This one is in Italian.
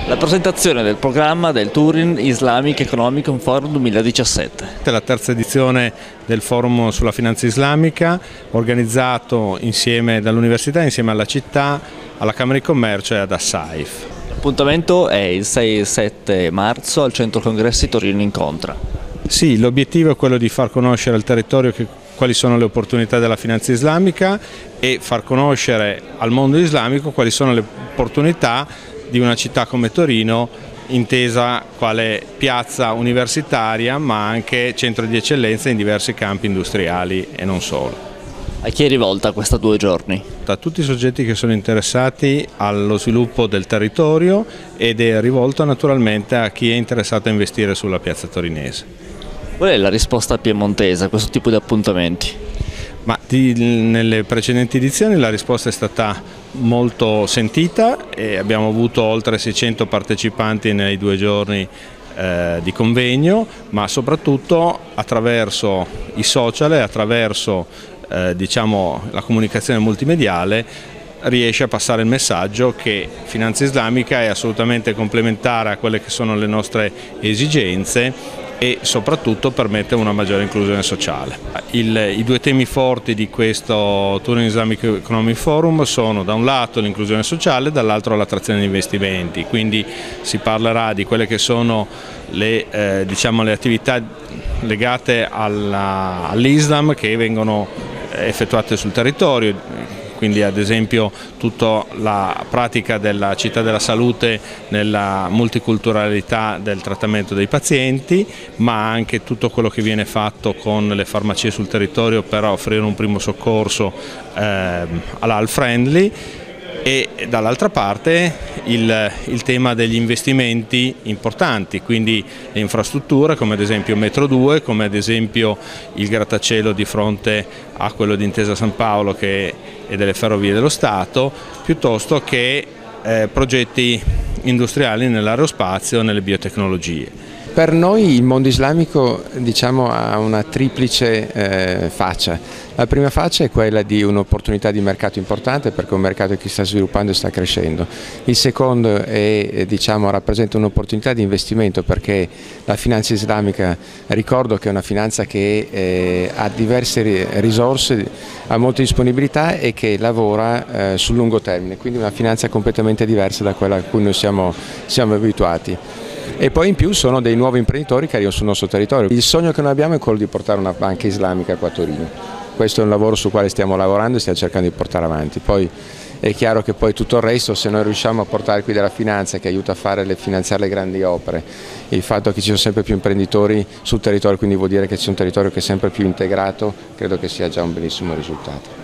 La presentazione del programma del Turin Islamic Economic Forum 2017. È la terza edizione del forum sulla finanza islamica, organizzato insieme dall'università, insieme alla città, alla Camera di Commercio e ad Assaif. L'appuntamento è il 6 e 7 marzo al Centro Congressi Torino Incontra. Sì, l'obiettivo è quello di far conoscere al territorio quali sono le opportunità della finanza islamica e far conoscere al mondo islamico quali sono le opportunità di una città come Torino, intesa quale piazza universitaria ma anche centro di eccellenza in diversi campi industriali e non solo. A chi è rivolta questa 2 giorni? A tutti i soggetti che sono interessati allo sviluppo del territorio ed è rivolto naturalmente a chi è interessato a investire sulla piazza torinese. Qual è la risposta piemontese a questo tipo di appuntamenti? Nelle precedenti edizioni la risposta è stata molto sentita e abbiamo avuto oltre 600 partecipanti nei 2 giorni di convegno, ma soprattutto attraverso i social e attraverso la comunicazione multimediale riesce a passare il messaggio che finanza islamica è assolutamente complementare a quelle che sono le nostre esigenze e soprattutto permette una maggiore inclusione sociale. I 2 temi forti di questo Turin Islamic Economic Forum sono da un lato l'inclusione sociale e dall'altro l'attrazione di investimenti, quindi si parlerà di quelle che sono le attività legate all'Islam che vengono effettuate sul territorio, quindi ad esempio tutta la pratica della città della salute nella multiculturalità del trattamento dei pazienti, ma anche tutto quello che viene fatto con le farmacie sul territorio per offrire un primo soccorso halal friendly. E dall'altra parte il tema degli investimenti importanti, quindi le infrastrutture come ad esempio Metro 2, come ad esempio il grattacielo di fronte a quello di Intesa San Paolo e delle Ferrovie dello Stato, piuttosto che progetti industriali nell'aerospazio e nelle biotecnologie. Per noi il mondo islamico ha una triplice faccia. La prima faccia è quella di un'opportunità di mercato importante perché è un mercato che sta sviluppando e sta crescendo. Il secondo rappresenta un'opportunità di investimento perché la finanza islamica, ricordo che è una finanza che ha diverse risorse, ha molte disponibilità e che lavora sul lungo termine, quindi una finanza completamente diversa da quella a cui noi siamo abituati. E poi in più sono dei nuovi imprenditori che arrivano sul nostro territorio. Il sogno che noi abbiamo è quello di portare una banca islamica qua a Torino. Questo è un lavoro sul quale stiamo lavorando e stiamo cercando di portare avanti. Poi è chiaro che poi tutto il resto, se noi riusciamo a portare qui della finanza che aiuta a finanziare le grandi opere, il fatto che ci sono sempre più imprenditori sul territorio, quindi vuol dire che c'è un territorio che è sempre più integrato, credo che sia già un bellissimo risultato.